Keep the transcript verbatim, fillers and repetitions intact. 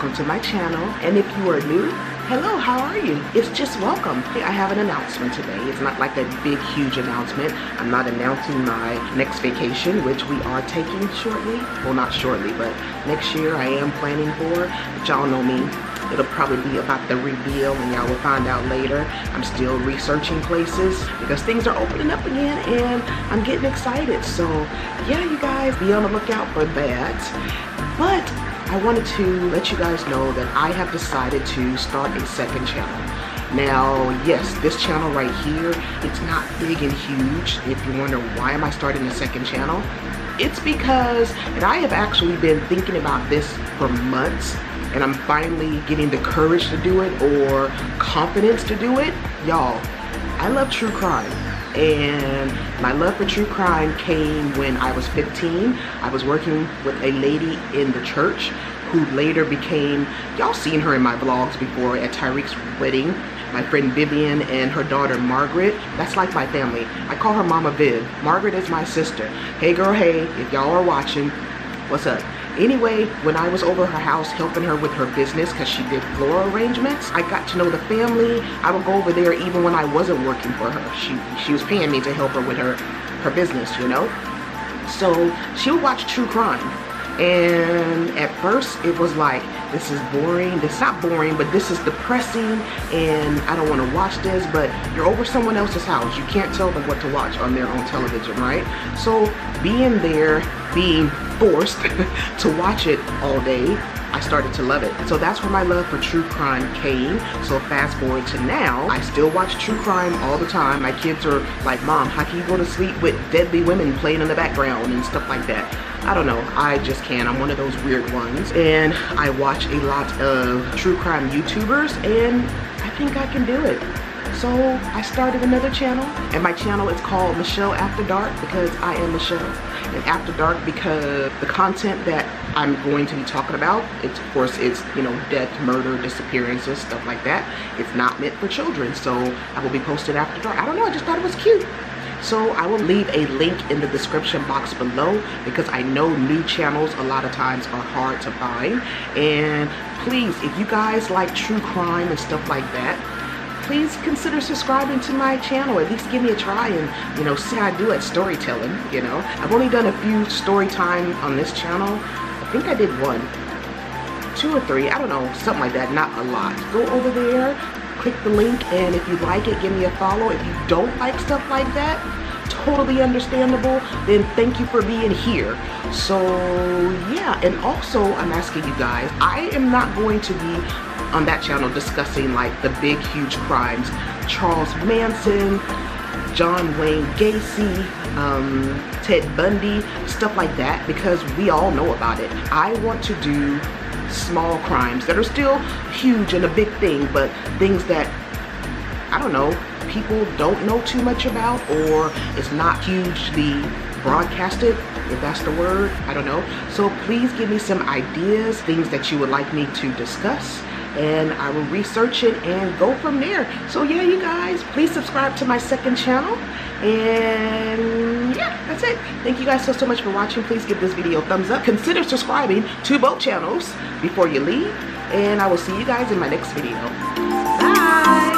welcome to my channel. And if you are new, hello, how are you? It's just welcome. Hey, I have an announcement today. It's not like a big, huge announcement. I'm not announcing my next vacation, which we are taking shortly. Well, not shortly, but next year I am planning for. But y'all know me. It'll probably be about the reveal and y'all will find out later. I'm still researching places because things are opening up again and I'm getting excited. So yeah, you guys, be on the lookout for that. But I wanted to let you guys know that I have decided to start a second channel. Now, yes, this channel right here, it's not big and huge. If you wonder why am I starting a second channel, it's because, and I have actually been thinking about this for months, and I'm finally getting the courage to do it or confidence to do it. Y'all, I love true crime. And my love for true crime came when I was fifteen. I was working with a lady in the church who later became, y'all seen her in my vlogs before at Tyreek's wedding. My friend Vivian and her daughter Margaret, that's like my family. I call her Mama Viv. Margaret is my sister. Hey girl, hey, if y'all are watching, what's up? Anyway, when I was over her house helping her with her business because she did floral arrangements, I got to know the family. I would go over there even when I wasn't working for her. She she was paying me to help her with her, her business, you know? So she would watch true crime. And at first it was like, this is boring. This is not boring, but this is depressing and I don't want to watch this. But you're over someone else's house. You can't tell them what to watch on their own television, right? So being there, being forced to watch it all day, I started to love it. So that's where my love for true crime came. So fast forward to now, I still watch true crime all the time. My kids are like, Mom, how can you go to sleep with deadly women playing in the background and stuff like that? I don't know, I just can't. I'm one of those weird ones. And I watch a lot of true crime YouTubers and I think I can do it. So I started another channel, and my channel is called Michelle After Dark because I am Michelle. And After Dark because the content that I'm going to be talking about, it's, of course, it's, you know, death, murder, disappearances, stuff like that. It's not meant for children, so I will be posted after dark. I don't know, I just thought it was cute. So I will leave a link in the description box below because I know new channels a lot of times are hard to find. And please, if you guys like true crime and stuff like that, please consider subscribing to my channel. At least give me a try and, you know, see how I do at storytelling, you know. I've only done a few story time on this channel. I think I did one, two or three, I don't know, something like that, not a lot. Go over there, click the link, and if you like it, give me a follow. If you don't like stuff like that, totally understandable, then thank you for being here. So yeah, and also I'm asking you guys, I am not going to be on that channel discussing like the big huge crimes, Charles Manson, John Wayne Gacy, um, Ted Bundy, stuff like that, because we all know about it. I want to do small crimes that are still huge and a big thing, but things that, I don't know, people don't know too much about, or it's not hugely broadcasted, if that's the word, I don't know. So please give me some ideas, things that you would like me to discuss, and I will research it and go from there. So yeah, you guys, please subscribe to my second channel, and yeah, that's it. Thank you guys so so much for watching. Please give this video a thumbs up. Consider subscribing to both channels before you leave, and I will see you guys in my next video. Bye.